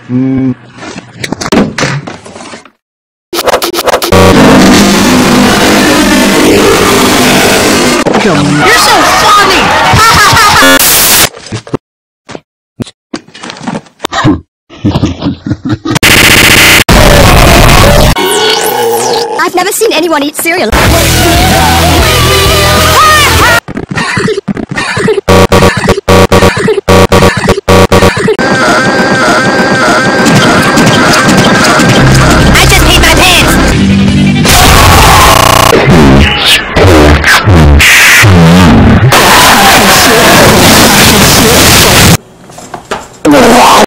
You're so funny! I've never seen anyone eat cereal.